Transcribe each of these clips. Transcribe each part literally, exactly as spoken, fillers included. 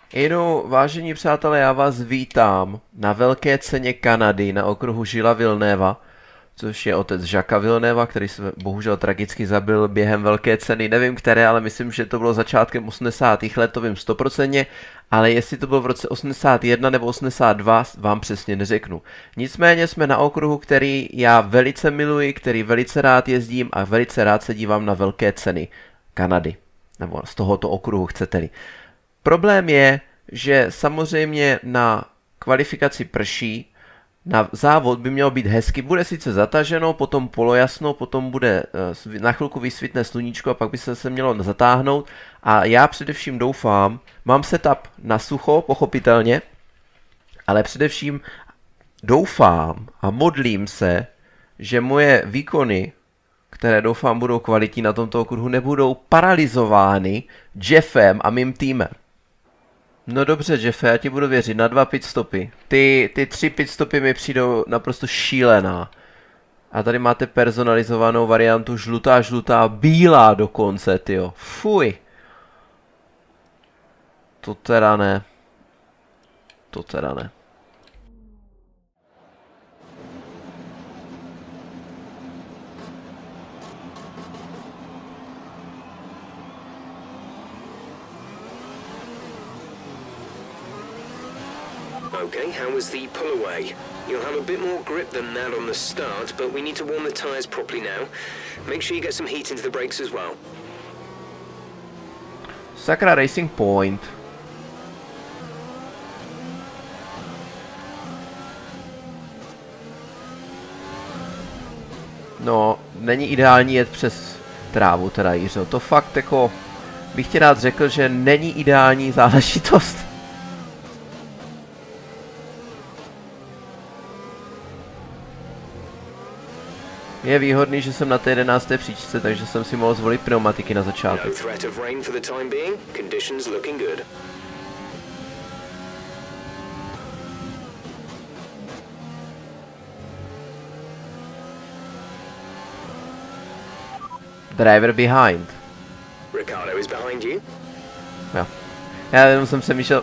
Inu, vážení přátelé, já vás vítám na velké ceně Kanady na okruhu Žila Villeneuva, což je otec Jacquesa Villeneuva, který se bohužel tragicky zabil během velké ceny. Nevím které, ale myslím, že to bylo začátkem osmdesátých let, to vím stoprocentně, ale jestli to bylo v roce osmdesát jedna nebo osmdesát dva, vám přesně neřeknu. Nicméně jsme na okruhu, který já velice miluji, který velice rád jezdím a velice rád se dívám na velké ceny Kanady. Nebo z tohoto okruhu, chcete-li. Problém je, že samozřejmě na kvalifikaci prší, na závod by mělo být hezky, bude sice zataženo, potom polojasno, potom bude na chvilku vysvitne sluníčko a pak by se se mělo zatáhnout a já především doufám, mám setup na sucho, pochopitelně, ale především doufám a modlím se, že moje výkony, které doufám budou kvalitní na tomto okruhu, nebudou paralyzovány Jeffem a mým týmem. No dobře, Jeffe, já ti budu věřit na dva pitstopy. Ty, ty tři pitstopy mi přijdou naprosto šílená. A tady máte personalizovanou variantu žlutá, žlutá, bílá dokonce, tyjo. Fuj. To teda ne. To teda ne. Okay, how was the pull away? You'll have a bit more grip than that on the start, but we need to warm the tyres properly now. Make sure you get some heat into the brakes as well. Sakra, Racing Point. No, není ideální jet přes trávu teda, Jiřo. To fakt jako bych ti rád řekl, že není ideální záležitost. Je výhodný, že jsem na té jedenácté příčce, takže jsem si mohl zvolit pneumatiky na začátek. Driver behind. Ricardo is behind you. Jo. Já jenom jsem se myšel...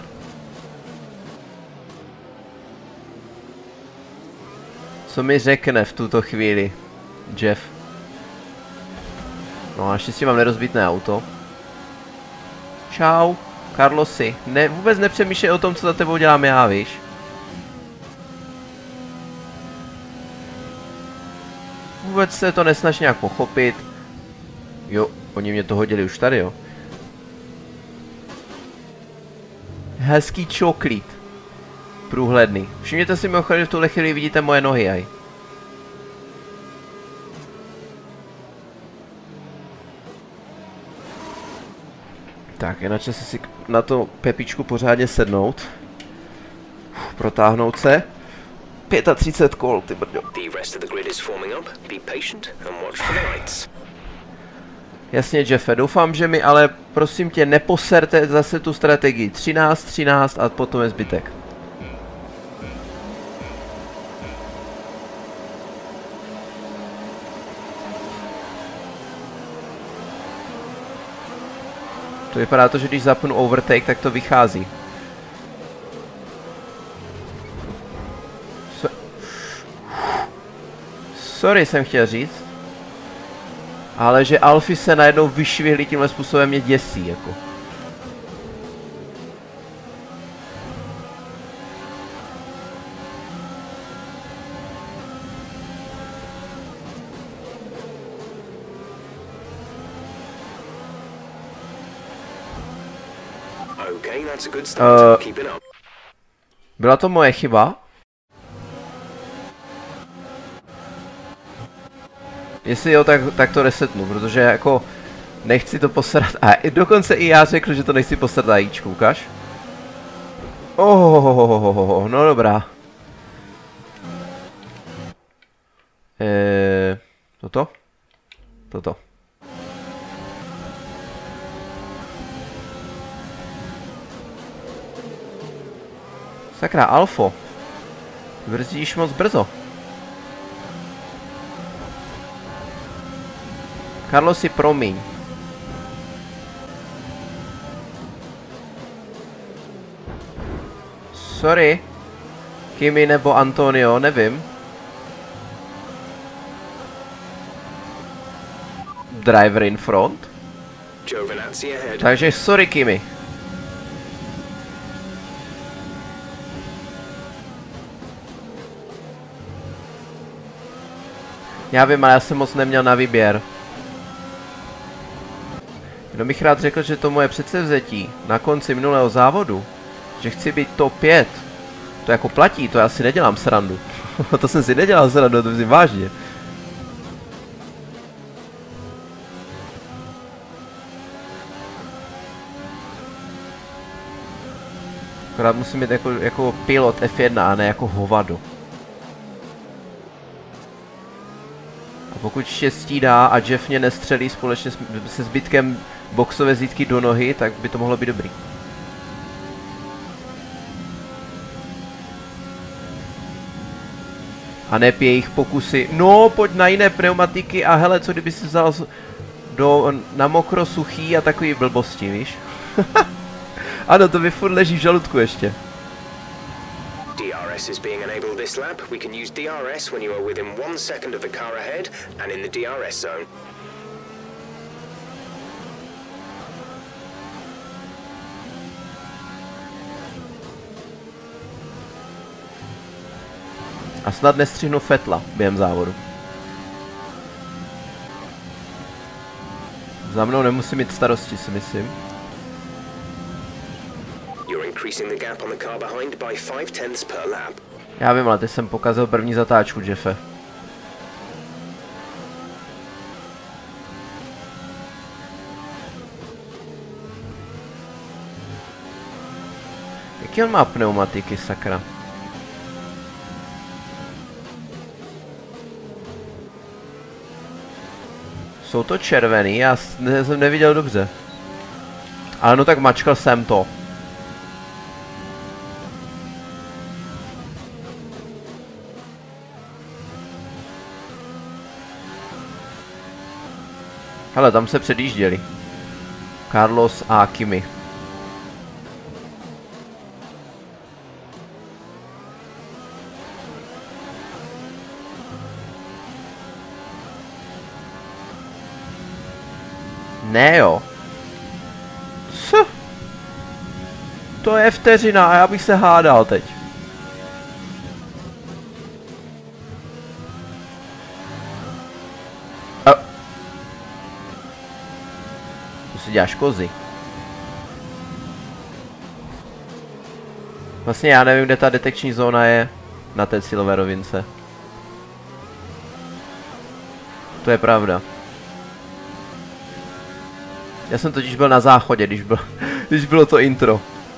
Co mi řekne v tuto chvíli Jeff? No a naštěstí mám nerozbitné auto. Čau, Carlosi. Ne, vůbec nepřemýšlej o tom, co za tebou dělám já, víš? Vůbec se to nesnaž nějak pochopit. Jo, oni mě to hodili už tady, jo. Hezký čoklít. Průhledný. Všimněte si mimochodem, že v tuhle chvíli vidíte moje nohy, aj. Tak, je na čase si na to pepičku pořádně sednout. Uf, protáhnout se. třicet pět kol, ty brďo. Jasně, Jeffe, doufám, že mi ale prosím tě neposerte zase tu strategii. třináct, třináct a potom je zbytek. To vypadá to, že když zapnu overtake, tak to vychází. So Sorry, jsem chtěl říct. Ale že Alfy se najednou vyšvihli tímhle způsobem mě děsí, jako. Uh, byla to moje chyba? Jestli jo, tak, tak to resetnu, protože jako nechci to posrat. A dokonce i já řekl, že to nechci posrat ajíčku, ukáž? Oh, no dobrá. Eee, toto? Toto. Sakra, Alfo. Brzdíš moc brzo. Carlosi, promiň. Sorry. Kimi nebo Antonio, nevím. Driver in front. Giovinazzi ahead. Takže sorry, Kimi. Já vím, ale já jsem moc neměl na výběr. Jenom bych rád řekl, že to moje předsevzetí na konci minulého závodu, že chci být top pět, to jako platí, to já si nedělám srandu. To jsem si nedělal srandu, to myslím vážně. Akorát musím být jako, jako pilot F jedna a ne jako hovado. A pokud štěstí dá a Jeff mě nestřelí společně se zbytkem boxové zítky do nohy, tak by to mohlo být dobrý. A ne jejich pokusy, no pojď na jiné pneumatiky a hele, co kdyby si vzal do, na mokro suchý a takový blbosti, víš? Ano, to mi furt leží v žaludku ještě. D R S is being enabled this lap. We can use D R S when you are within one second of the car ahead and in the D R S zone. A snad nestřihnu Fettla během závodu. Za mnou nemusím mít starosti, si myslím. You're increasing the gap on the car behind by five tenths per lap. Já vím, ale teď jsem pokazil první zatáčku, Jeffe. Jaký on má pneumatiky, sakra? Jsou to červený, já jsem neviděl dobře. Ale no tak mačkal jsem to. Hele, tam se předjížděli. Carlos a Kimi. Ne jo. Co? To je vteřina a já bych se hádal teď. A... To si děláš kozy. Vlastně já nevím, kde ta detekční zóna je na té cílové rovince. To je pravda. Já jsem totiž byl na záchodě, když, byl, když bylo to intro.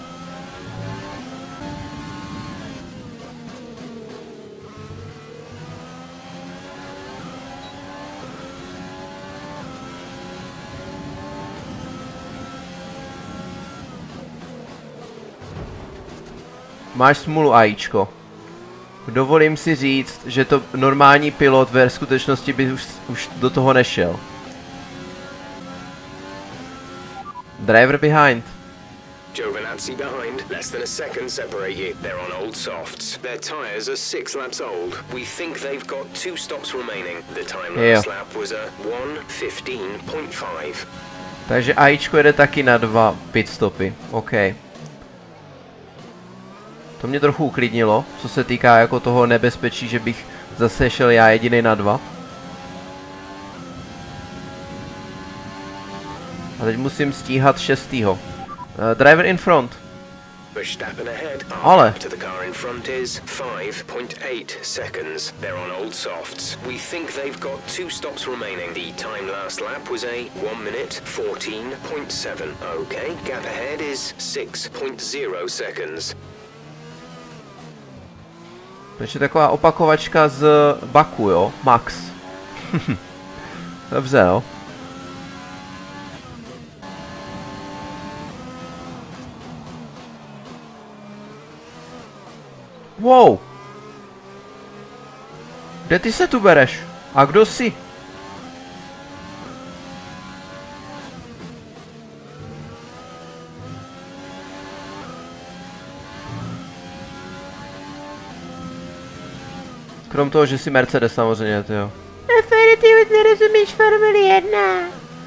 Máš smůlu, AIčko. Dovolím si říct, že to normální pilot ve skutečnosti by už, už do toho nešel. Driver behind. Giovinazzi behind. Less than a second separate you. They're on old softs. Their tyres are six laps old. We think they've got two stops remaining. The time Yeah. last lap was a one fifteen point five. Takže AIčko jede taky na dva pit stopy. OK. To mě trochu uklidnilo, co se týká jako toho nebezpečí, že bych zase šel já jediný na dva. A teď musím stíhat šestýho. Uh, driver in front. Verstappen ahead. Ale. To the car in front is five point eight seconds. They're on old softs. We think they've got two stops remaining. The time last lap was a one minute fourteen point seven. Okay, gap ahead is six point zero seconds. Takže taková opakovačka z Baku, jo? Max. Dobře, jo. Wow. Kde ty se tu bereš? A kdo jsi? Krom toho, že si Mercedes samozřejmě, to jo. A Ferry, ty už nerozumíš Formuli jedna.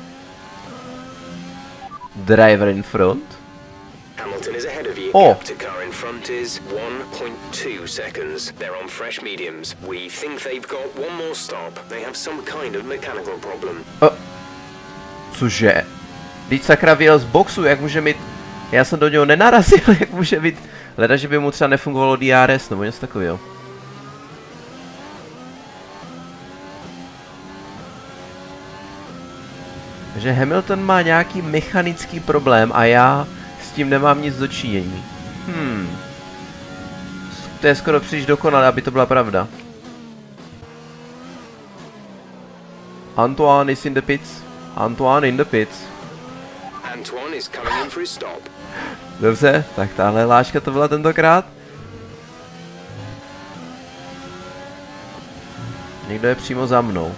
Driver in front. Hamilton is ahead of you. Oh. Gap to car in front is one point two seconds. They're on fresh mediums. We think they've got one more stop. They have some kind of mechanical problem. Oh. Cože? Vždyť sakra vyjel z boxu, jak může mít... Já jsem do něho nenarazil, jak může být... Leda, že by mu třeba nefungovalo D R S nebo něco takového. Takže Hamilton má nějaký mechanický problém a já s tím nemám nic dočinění. Hmm. To je skoro příliš dokonalé, aby to byla pravda. Antoine is in the pits. Antoine in the pits. Antoine is coming in for his stop. Dobře, tak tahle hláška to byla tentokrát. Někdo je přímo za mnou.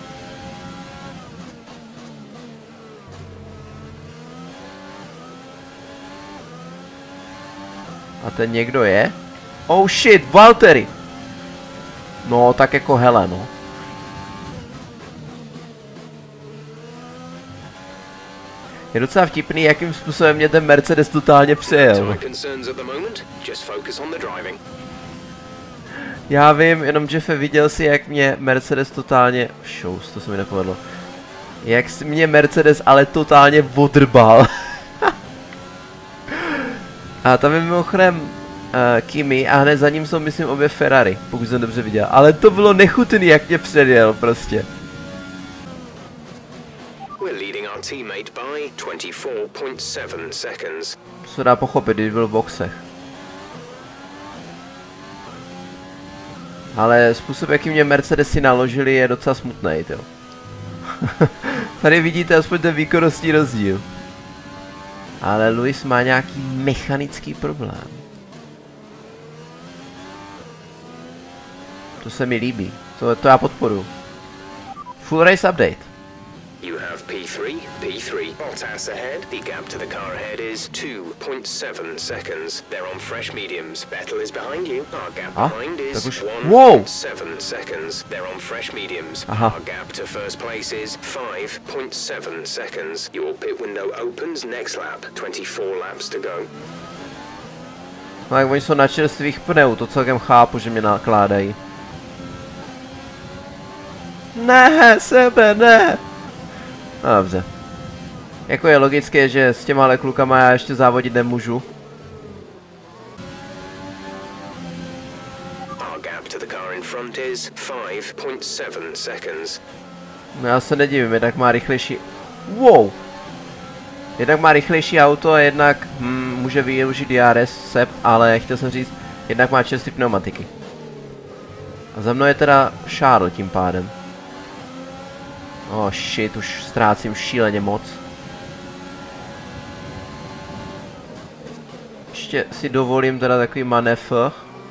A ten někdo je? Oh shit, Valtteri! No, tak jako hele, no. Je docela vtipný, jakým způsobem mě ten Mercedes totálně přejel. Já vím, jenom Jeffe, viděl si, jak mě Mercedes totálně... Shows, to se mi nepovedlo. Jak mě Mercedes ale totálně odrbal. A tam je mimochodem uh, Kimi a hned za ním jsou, myslím, obě Ferrari, pokud jsem dobře viděl. Ale to bylo nechutný, jak mě předjel prostě. To se dá pochopit, když byl v boxech. Ale způsob, jaký mě Mercedesy naložili, je docela smutný, jo. Tady vidíte aspoň ten výkonnostní rozdíl. Ale Lewis má nějaký mechanický problém. To se mi líbí. To, to já podporuji. Full race update. You have P three, P three. Bottas ahead. The gap to the car ahead is two point seven seconds. They're on fresh mediums. Vettel is behind you. Our gap ah, behind is one point seven seconds. They're on fresh mediums. Aha. Our gap to first place is five point seven seconds. Your pit window opens next lap. twenty-four laps to go. No jak oni jsou na čerstvých pneu, to celkem chápu, že mě nakládají. Ne, sebe, ne! No dobře. Jako je logické, že s těmahle klukama já ještě závodit nemůžu. No já se nedivím, jednak má rychlejší... Wow! Jednak má rychlejší auto a jednak hm, může využít D R S, sep, ale chtěl jsem říct, jednak má čerstvé pneumatiky. A za mnou je teda Charles tím pádem. Oh shit, už ztrácím šíleně moc. Ještě si dovolím teda takový manévr,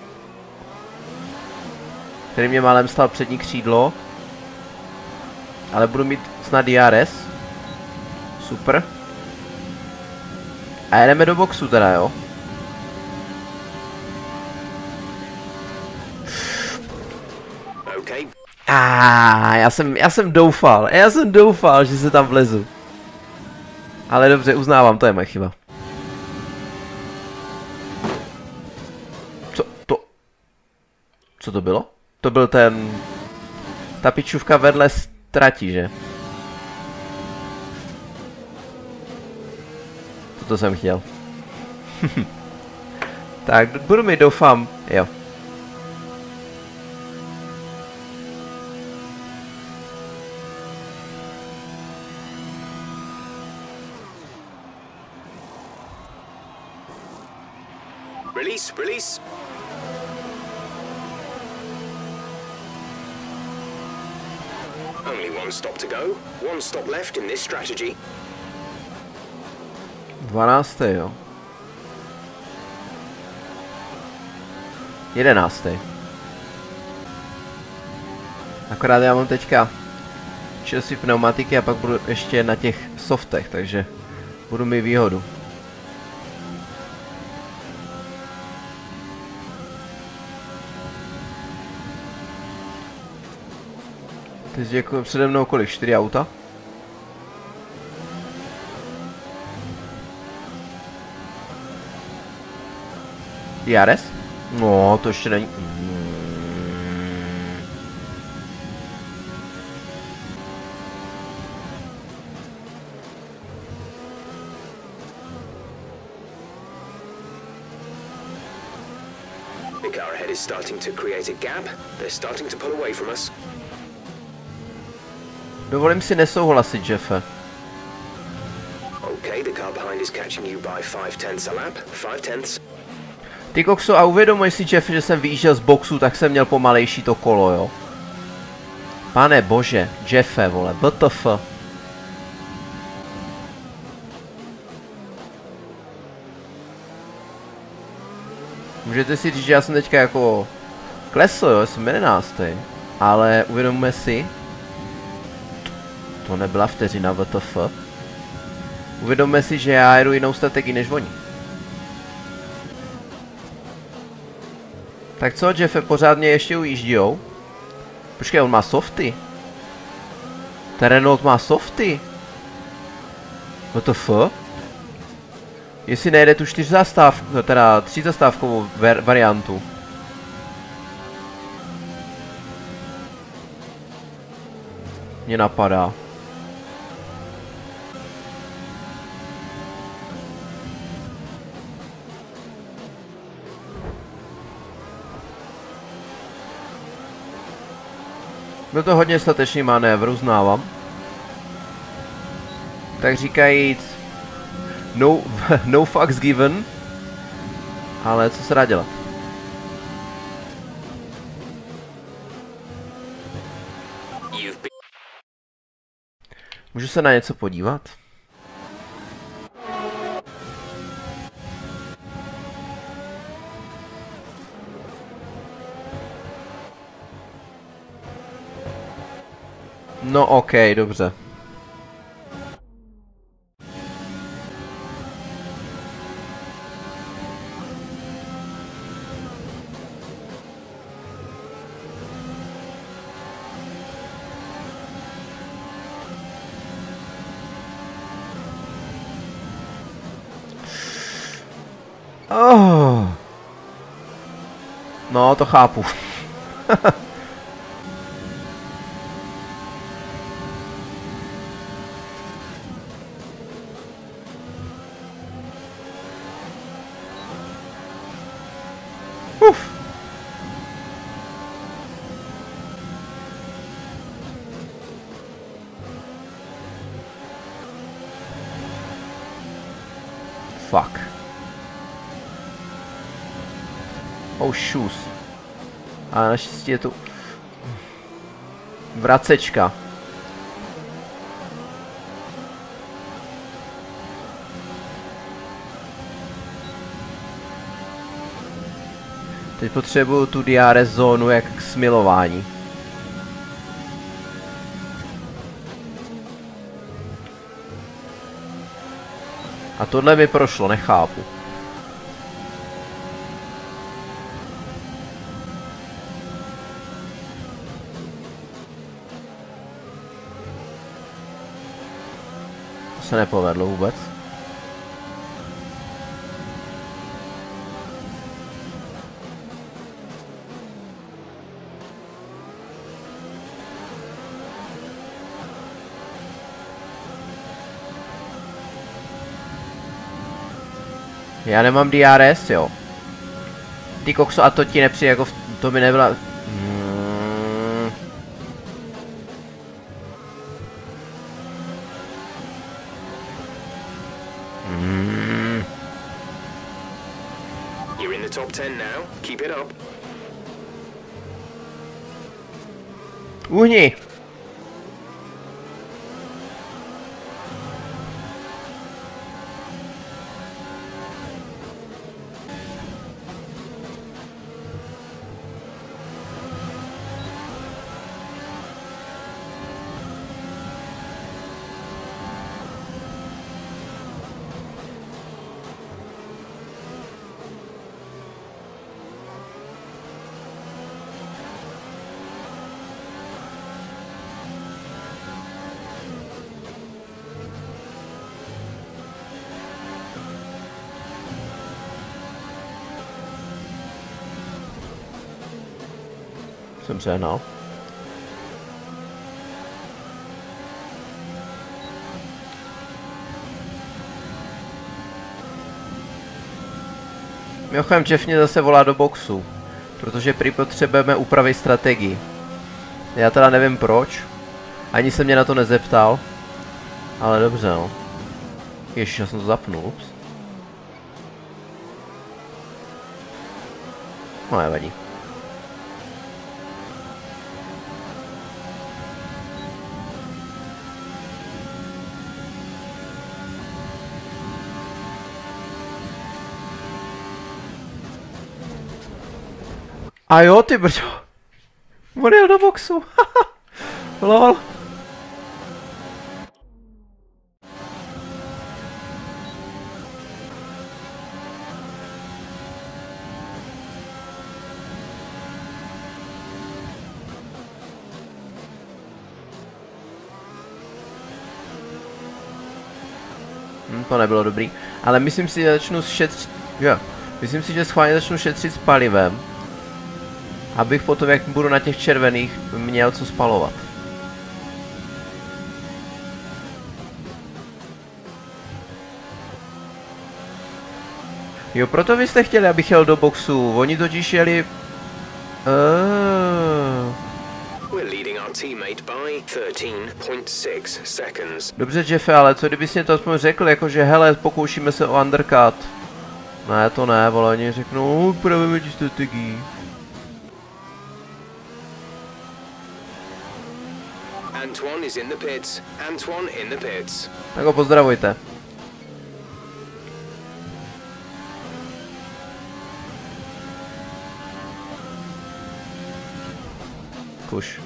který mě málem stal přední křídlo. Ale budu mít snad D R S. Super. A jedeme do boxu teda, jo. A ah, já jsem, já jsem doufal, já jsem doufal, že se tam vlezu. Ale dobře, uznávám, to je moje chyba. Co to? Co to bylo? To byl ten... Ta pičůvka vedle ztratí, že? Toto jsem chtěl. Tak, budu mi doufám, jo. Release, release. Only one stop to go. One stop left in this strategy. dvanáctý, jo. jedenáctý. Akorát já mám teďka čerstvé pneumatiky a pak budu ještě na těch softech, takže budu mít výhodu. Teď jako přede mnou kolik? Čtyři auta? D R S? No, to ještě není. The car ahead is starting to create a gap. They're starting to pull away from us. Dovolím si nesouhlasit, Jeffe. Okay, the car behind is catching you by five tenths a lap. Five tenths. Ty kokso, a uvědomuj si, Jeff, že jsem vyjížděl z boxu, tak jsem měl pomalejší to kolo, jo. Pane bože, Jeffe, vole, W T F. Můžete si říct, že já jsem teďka jako klesl, jo, jsem jedenáctý. Ale uvědomujeme si, to nebyla vteřina W T F. Uvědomme si, že já jedu jinou strategii než oni. Tak co, Jeffe, pořád mě ještě ujíždějou? Počkej, on má softy. Ten Renault má softy. W T F? Jestli nejde tu čtyř zastávku, teda tři zastávkovou variantu. Mě napadá. Byl to hodně statečný manévr, uznávám. Tak říkajíc, no, no fucks given, ale co se dá dělat? Můžu se na něco podívat? No ok, dobře. Oh. No, to chápu. Uf. Fuck. Oh shoes. A naštěstí je tu vracečka. Teď potřebuju tu D R S zónu jak k smilování. A tohle mi prošlo, nechápu. To se nepovedlo vůbec. Já nemám D R S, jo. Ty kokso, a to ti nepřijde jako v... to by nebyla... Hmm. Hmm. You're in the top ten now. Keep it up. Uhni! Jsem přehnal. Mimochodem, Jeff mě zase volá do boxu, protože prý potřebujeme upravit strategii. Já teda nevím proč, ani se mě na to nezeptal, ale dobře no. Ježiš, já jsem to zapnul, ups. No nevadí. A jo, ty brďo. On jel do boxu. Lol. Hm, to nebylo dobrý. Ale myslím si, že začnu šetřit. Jo. Myslím si, že schválně začnu šetřit s palivem. Abych potom, jak budu na těch červených, měl co spalovat. Jo, proto vy jste chtěli, abych jel do boxu. Oni totiž jeli... Uh... Dobře, Jeffe, ale co kdybys mě to aspoň řekl, jakože hele, pokoušíme se o undercut. Ne, to ne, vole, oni řeknou, upravíme ti strategii. Antoine is in the pits. Antoine in the pits. Tak ho pozdravujte. Kuš.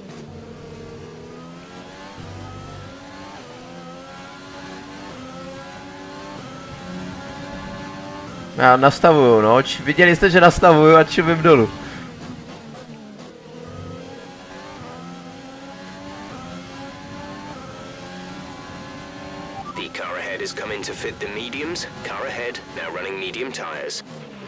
Já nastavuju, no. Viděli jste, že nastavuju a čumím dolů. Is coming to fit the mediums. Car ahead, now running medium tires.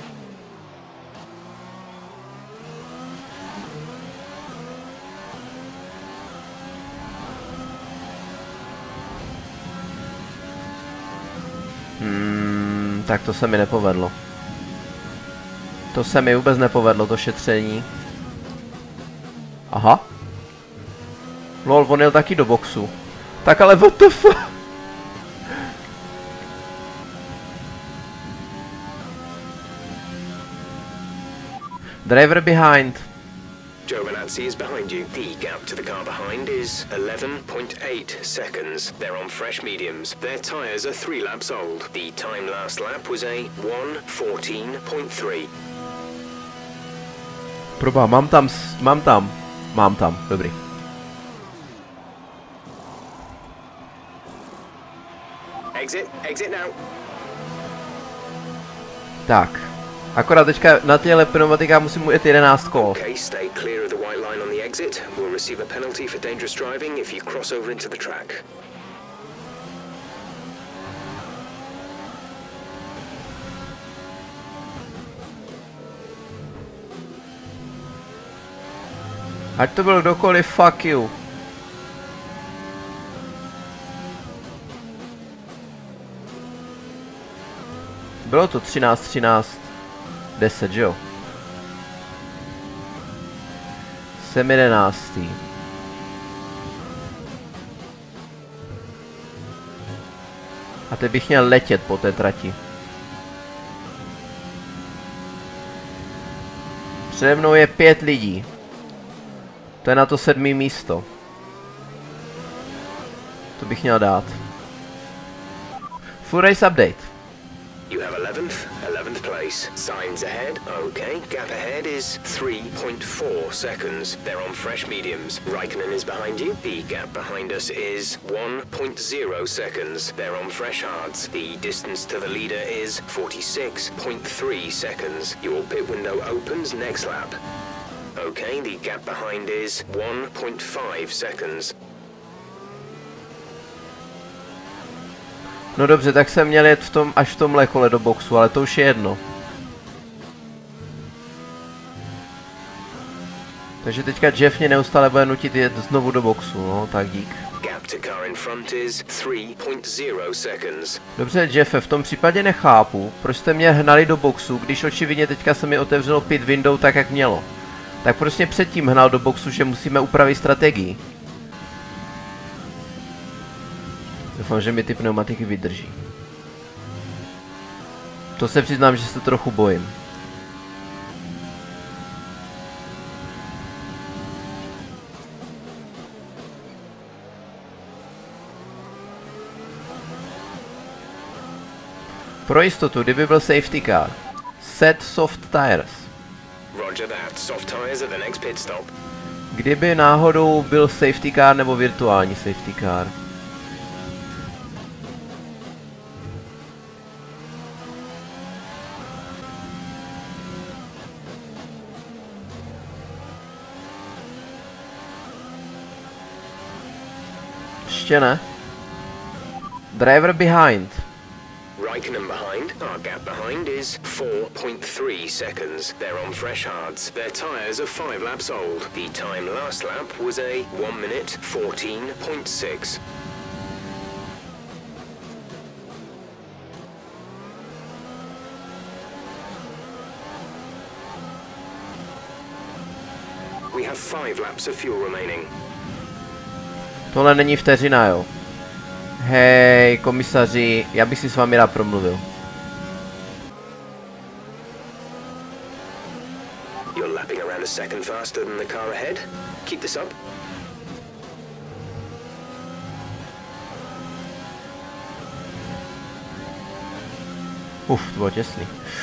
Hmm, tak to se mi nepovedlo. To se mi vůbec nepovedlo, to šetření. Aha. Lol, on jel taky do boxu. Tak ale what the fuck? Driver behind. Giovinazzi is behind you. The gap to the car behind is eleven point eight seconds. They're on fresh mediums. Their tyres are three laps old. The time last lap was a one fourteen point three. Proba, mám tam, mám tam, mám tam, dobrý. Exit, exit now. Tak. Akorát teďka na těle pneumatika musím ujet jedenáct kol. Okay, stay clear of the white line on the exit. We'll receive a penalty for dangerous driving if you cross over into the track. Ať to byl kdokoliv, fuck you. Bylo to třináct třináct deset, že jo? Jsem jedenáctý. A teď bych měl letět po té trati. Přede mnou je pět lidí. To je na to sedmý místo. To bych měl dát. Full race update. You have eleventh, eleventh place. Signs ahead. Okay, gap ahead is three point four seconds. They're on fresh mediums. Raikkonen is behind you. The gap behind us is one point zero seconds. They're on fresh hards. The distance to the leader is forty-six point three seconds. Your pit window opens next lap. Okay, the gap behind is one point five seconds. No dobře, tak jsem měl jet v tom, až v tomhle kole do boxu, ale to už je jedno. Takže teďka Jeff mě neustále bude nutit jet znovu do boxu, no, tak dík. Gap to car in front is three point zero seconds. Dobře, Jeffe, v tom případě nechápu, proč jste mě hnali do boxu, když očividně teďka se mi otevřelo pit window tak, jak mělo. Tak prostě předtím hnal do boxu, že musíme upravit strategii. Doufám, že mi ty pneumatiky vydrží. To se přiznám, že se trochu bojím. Pro jistotu, kdyby byl safety car. Set soft tires. Roger that. Soft tires at the next pit stop. Kdyby náhodou byl safety car nebo virtuální safety car. Ještě ne. Driver behind. Raikkonen behind. Our gap behind is four point three seconds. They're on fresh hards. Their tyres are five laps old. The time last lap was a one minute fourteen point six. We have five laps of fuel remaining. Tohle není vteřina, jo. Hej, komisaři, já bych si s vámi rád promluvil. You're lapping around a second faster than the car ahead. Keep this up. Uf, to bylo těsný.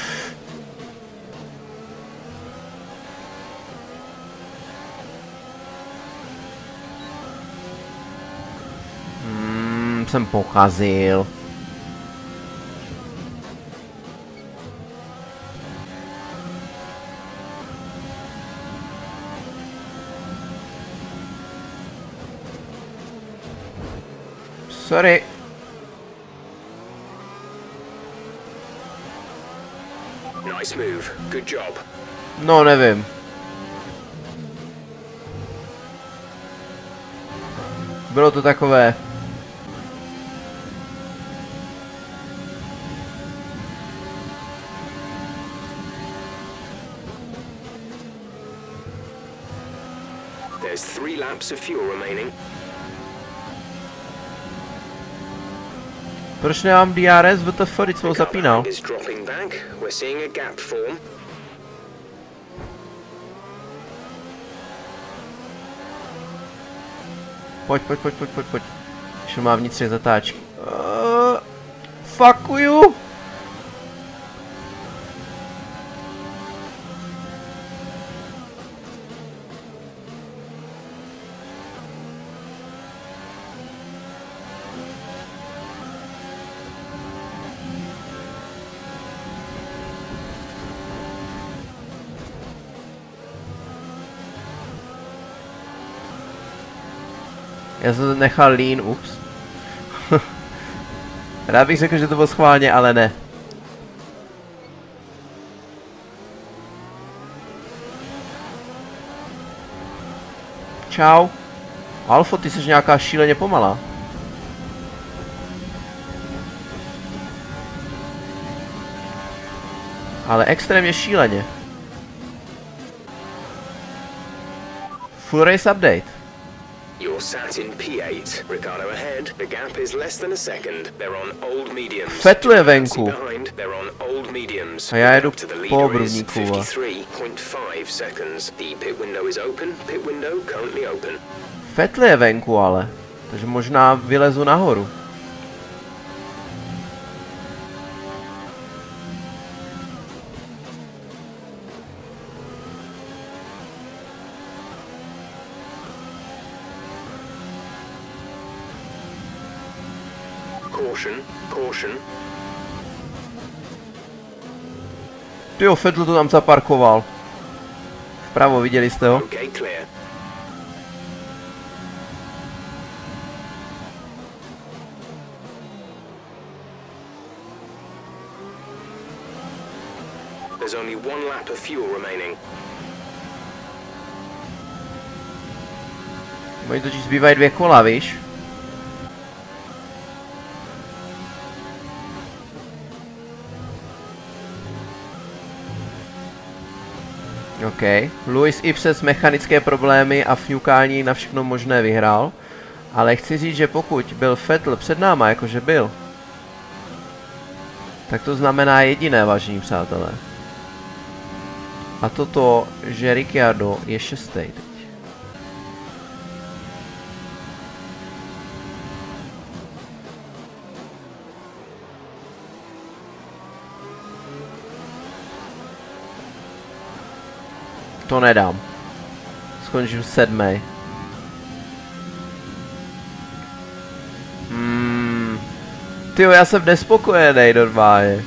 Hmm, jsem pokazil. Sorry. Nice move. Good job. No, nevím. Bylo to takové. There's three laps of fuel remaining. Proč nemám D R S? W T F, když jsem ho zapínal. Is dropping back. We're seeing a gap form. Pojď, pojď, pojď, pojď, pojď, pojď. Ještě má vnitřní zatáčky. Uh, fuck you! Já jsem nechal lean, ups. Rád bych řekl, že to bylo schválně, ale ne. Čau. Alfo, ty jsi nějaká šíleně pomalá. Ale extrémně šíleně. Full race update. You're sat in P eight. Ricardo ahead. The gap is less than a second. They're on old mediums. Vettel je venku. Behind. They're on old mediums. A já jedu To the po leader is obrubníku. fifty-three point five seconds. The pit window is open. Pit window currently open. Vettel je venku ale. Takže možná vylezu nahoru. Caution. Caution. Tyjo, Vettel to tam zaparkoval. Vpravo, viděli jste ho? Okay, clear. There's only one lap of fuel remaining. Oni totiž zbývají dvě kola, víš? OK. Lewis i přes mechanické problémy a fňukání na všechno možné vyhrál. Ale chci říct, že pokud byl Vettel před náma, jakože byl, tak to znamená jediné, vážení přátelé. A to to, že Ricciardo je šestý teď. To nedám. Skončím sedmý. Hmm. Tyjo, já jsem nespokojený normálně.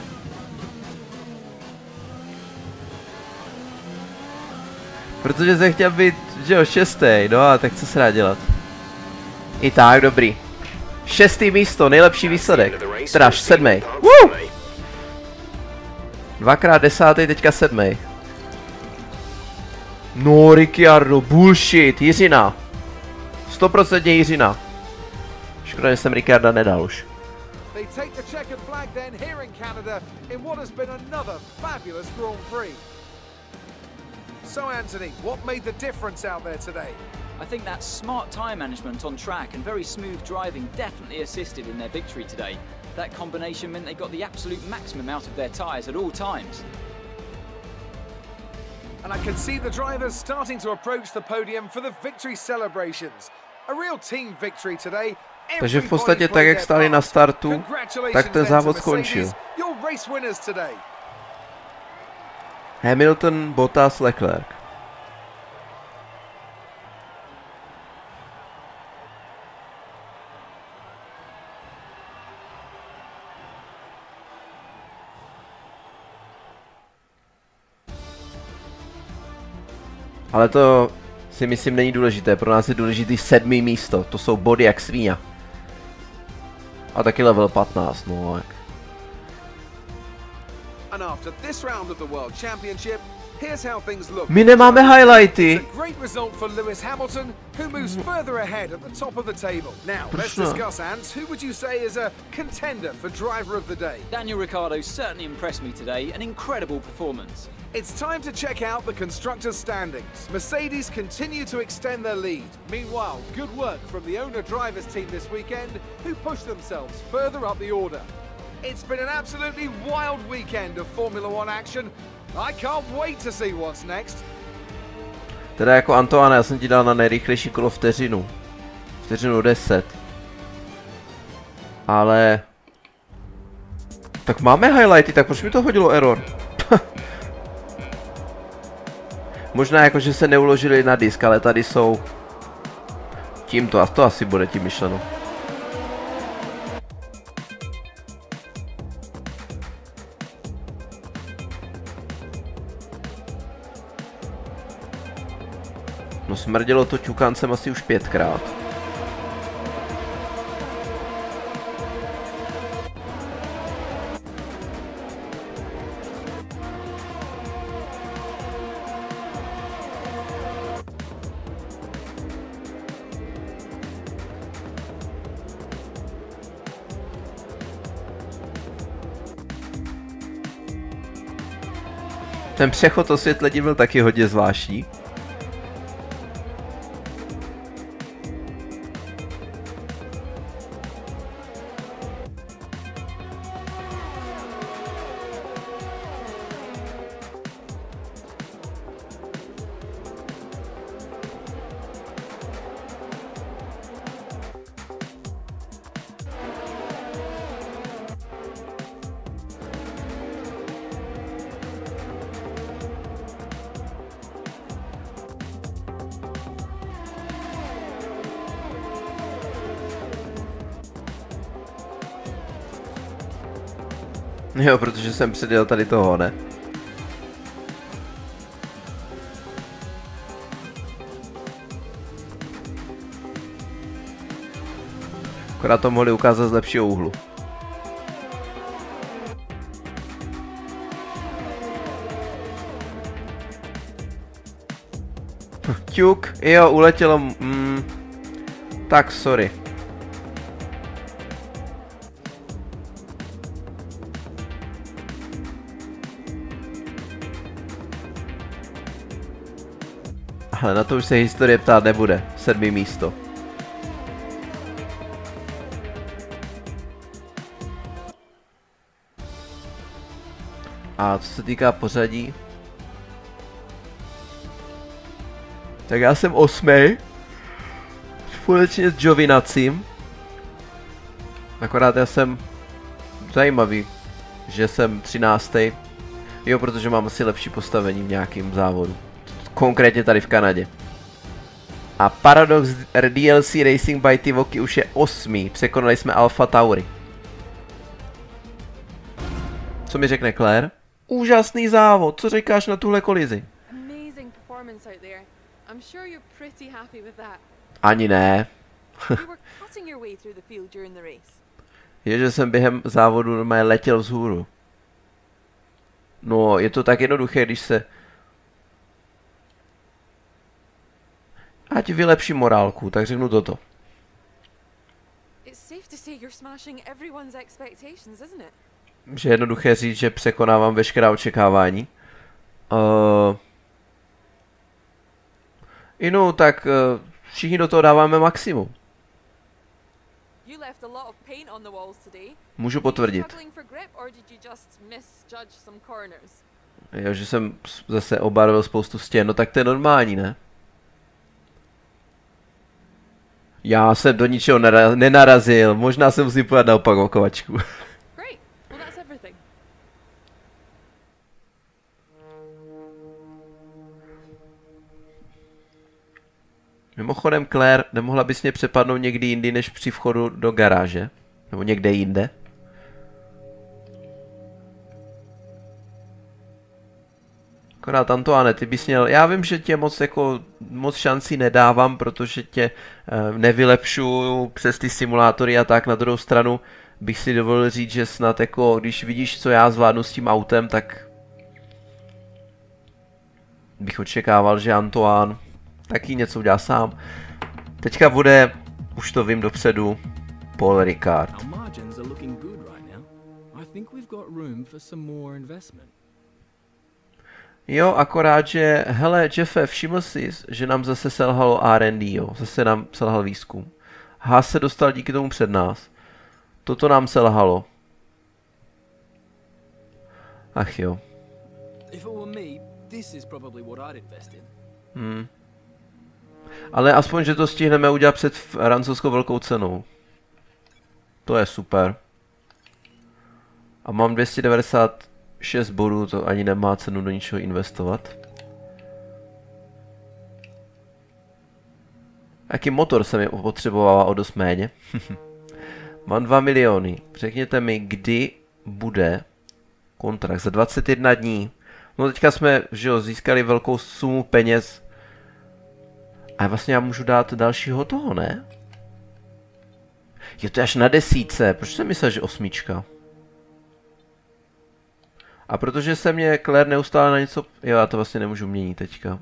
Protože jsem chtěl být, že jo, šestý, no a tak co se dá dělat. I tak, dobrý. Šestý místo, nejlepší výsledek. Teda až sedmý. Woo! Dvakrát desátý, teďka sedmý. No, Ricciardo, bullshit, Jiřina. sto procent Jiřina. Škoda, že jsem Ricciarda nedal už. So Anthony, what made the difference out there today? I think that smart time management on track and very smooth driving definitely assisted in their victory today. That combination meant they got the absolute maximum out of their tyres at all times. And I can see the drivers starting to approach the podium for the victory celebrations. A real team victory today. Takže v podstatě tak, jak stáli na startu, tak ten závod skončil. Hamilton, Bottas, Leclerc. Ale to si myslím není důležité, pro nás je důležitý sedmý místo, to jsou body jak svíňa. A taky level patnáct, no jak. My nemáme highlighty. Proč ne? Daniel Ricciardo certainly impressed me today, an incredible performance. It's time to check out the constructors' standings. Mercedes continue to extend their lead. Meanwhile, good work from the owner-drivers team this weekend, who pushed themselves further up the order. It's been an absolutely wild weekend of Formula One action. I can't wait to see what's next. Teda jako Antoine, já jsem ti dal na nejrychlejší kolo vteřinu. Vteřinu deset. Ale... Tak máme highlighty, tak proč mi to hodilo error? Možná jako, že se neuložili na disk, ale tady jsou... Tímto, a to asi bude tím myšleno. No smrdělo to ťukáncem asi už pětkrát. Ten přechod osvětlení byl taky hodně zvláštní. Jo, protože jsem předjel tady toho, ne? Akorát to mohli ukázat z lepšího úhlu. Ťuk, jo, uletělo, mm. Tak, sorry. Ale na to už se historie ptát nebude. Sedmý místo. A co se týká pořadí, tak já jsem osmý. Společně s Giovinazim. Akorát já jsem zajímavý, že jsem třináctý. Jo, protože mám asi lepší postavení v nějakém závodu. Konkrétně tady v Kanadě. A Paradox D L C Racing by Tivoky už je osmý. Překonali jsme Alfa Tauri. Co mi řekne Claire? Úžasný závod, co říkáš na tuhle kolizi? Ani ne. Je, že jsem během závodu normálně letěl vzhůru. No, je to tak jednoduché, když se... Ať vylepší morálku, tak řeknu toto. Že je jednoduché říct, že překonávám veškerá očekávání. Uh, Inu, tak uh, všichni do toho dáváme maximum. Můžu potvrdit. Jo, že jsem zase obarvil spoustu stěn, no tak to je normální, ne? Já jsem do ničeho nenarazil, možná jsem musím pojít na opakovačku. Mimochodem, Claire, nemohla bys mě přepadnout někdy jindy než při vchodu do garáže? Nebo někde jinde? Akorát Antoine, ty bys měl, já vím, že tě moc jako, moc šancí nedávám, protože tě e, nevylepšuju přes ty simulátory a tak, na druhou stranu bych si dovolil říct, že snad jako, když vidíš, co já zvládnu s tím autem, tak bych očekával, že Antoine taky něco udělá sám. Teďka bude, už to vím dopředu, Paul Ricard. Jo, akorát, že, hele, Jeffe, všiml jsi, že nám zase selhalo R and D, jo, zase nám selhal výzkum. Haas se dostal díky tomu před nás. Toto nám selhalo. Ach jo. Hmm. Ale aspoň, že to stihneme udělat před francouzskou velkou cenou. To je super. A mám dvě stě devadesát šest bodů, to ani nemá cenu do ničeho investovat. Jaký motor jsem je potřebovala o dost méně? Mám dva miliony. Řekněte mi, kdy bude kontrakt. Za dvacet jedna dní. No teďka jsme, že jo, získali velkou sumu peněz. A vlastně já můžu dát dalšího toho, ne? Jo, to je až na desítce. Proč jsem myslel, že osmička? A protože se mě Claire neustále na něco... Jo, já to vlastně nemůžu měnit teďka.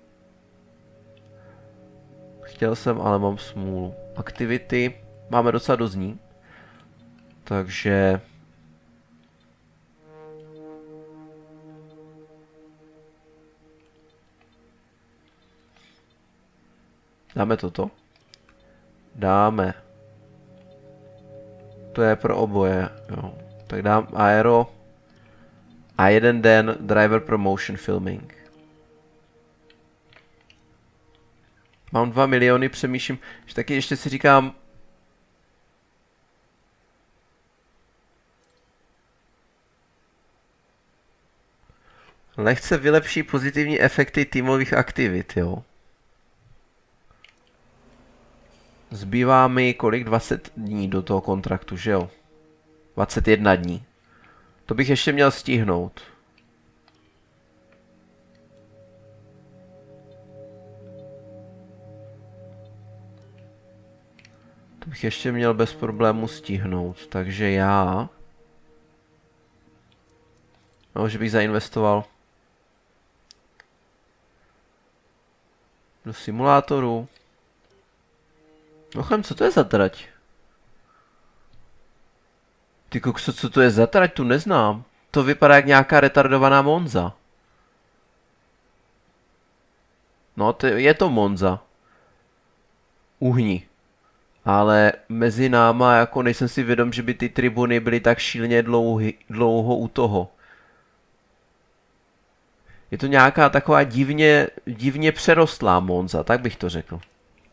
Chtěl jsem, ale mám smůlu. Aktivity máme docela dost ní. Takže... Dáme toto? Dáme. To je pro oboje, jo. Tak dám aero. A jeden den driver promotion filming. Mám dva miliony, přemýšlím, že taky ještě si říkám... Lehce vylepší pozitivní efekty týmových aktivit, jo. Zbývá mi kolik? dvacet dní do toho kontraktu, že jo? dvacet jedna dní. To bych ještě měl stihnout. To bych ještě měl bez problému stihnout, takže já... No, že bych zainvestoval do simulátoru. Nochem, co to je za trať? Ty kokso, co to je za trať? Tu neznám. To vypadá jak nějaká retardovaná Monza. No, to, je to Monza. Uhni. Ale mezi náma jako nejsem si vědom, že by ty tribuny byly tak šíleně dlouhy, dlouho u toho. Je to nějaká taková divně, divně přerostlá Monza, tak bych to řekl.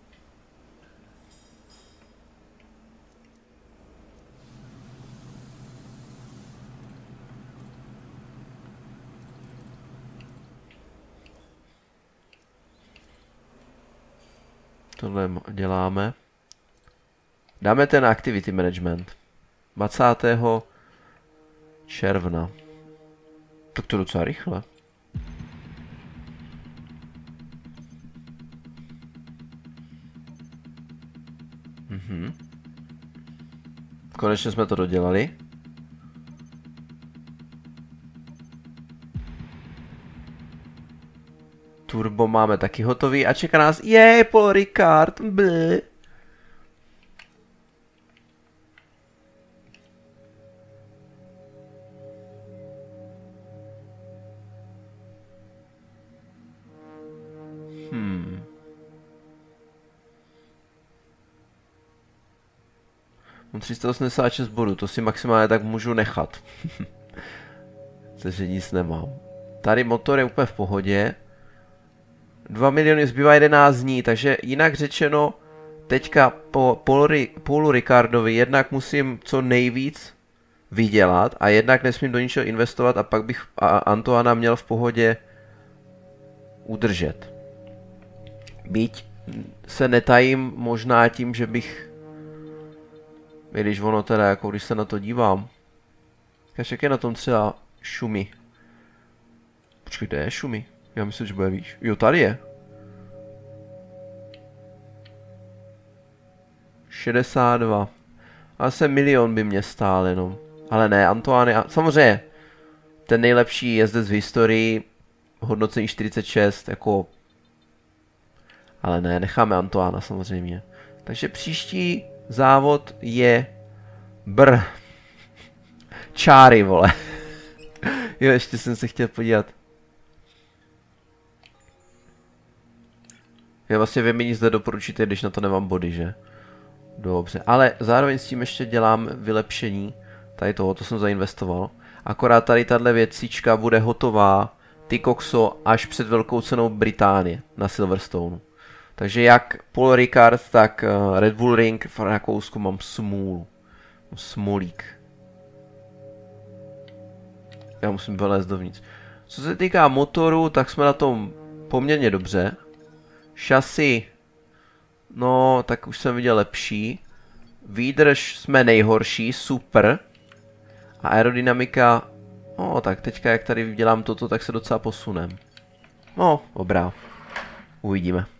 Tohle děláme. Dáme ten activity management. dvacátého června. Tak to docela rychle. Mhm. Konečně jsme to dodělali. Turbo máme taky hotový a čeká nás, jej, Paul Ricard, blé. Hmm. Mám tři sta osmdesát šest bodů, to si maximálně tak můžu nechat. Takže nic nemám. Tady motor je úplně v pohodě. dva miliony zbývá jedenáct dní, takže jinak řečeno, teďka po Paulu Ricardovi jednak musím co nejvíc vydělat a jednak nesmím do ničeho investovat a pak bych Antoana měl v pohodě udržet. Byť se netajím možná tím, že bych, i když ono teda, jako když se na to dívám, jak je na tom třeba Šumi. Počkej, kde je Šumi? Já myslím, že bude víš. Jo, tady je. šedesát dva. Asi milion by mě stál jenom. Ale ne, Antoine, samozřejmě. Ten nejlepší jezdec v historii. Hodnocení čtyřicet šest, jako... Ale ne, necháme Antoana samozřejmě. Takže příští závod je... Brr. Čáry, vole. Jo, ještě jsem se chtěl podívat. Já vlastně vymění zde doporučíte, když na to nemám body, že? Dobře, ale zároveň s tím ještě dělám vylepšení. Tady toho, to jsem zainvestoval. Akorát tady tahle věcička bude hotová, ty kokso, až před velkou cenou Británie na Silverstone. Takže jak Paul Ricard, tak Red Bull Ring v Rakousku mám smůlu. Smolík. Já musím vylézt dovnitř. Co se týká motoru, tak jsme na tom poměrně dobře. Šasy, no, tak už jsem viděl lepší. Výdrž jsme nejhorší, super. A aerodynamika, no, tak teďka jak tady dělám toto, tak se docela posunem. No, dobrá. Uvidíme.